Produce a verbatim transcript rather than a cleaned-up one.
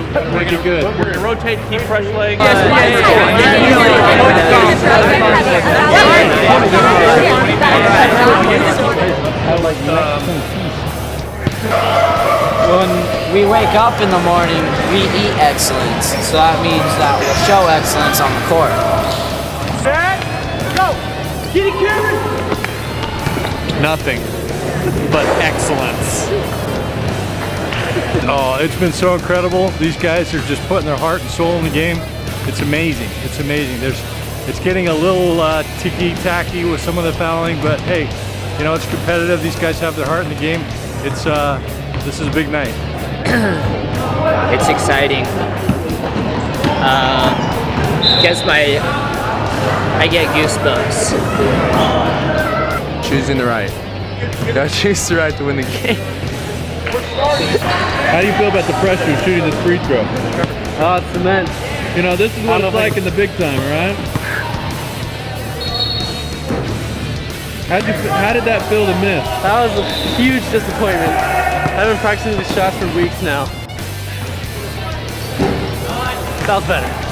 Make it good. We're gonna rotate, keep fresh legs. Yes, When we wake up in the morning, we eat excellence. So that means that we'll show excellence on the court. Set, go! Get it, Cameron! Nothing but excellence. Oh, it's been so incredible. These guys are just putting their heart and soul in the game. It's amazing. It's amazing. There's, it's getting a little uh, ticky-tacky with some of the fouling, but hey, you know, it's competitive. These guys have their heart in the game. It's uh, this is a big night. It's exciting. Uh, gets my, I get goosebumps. Choosing the right. You gotta choose the right to win the game. How do you feel about the pressure of shooting this free throw? Oh, it's immense. You know, this is what it's like in the big time, right? How'd you, how did that feel to miss? That was a huge disappointment. I've been practicing these shots for weeks now. That was better.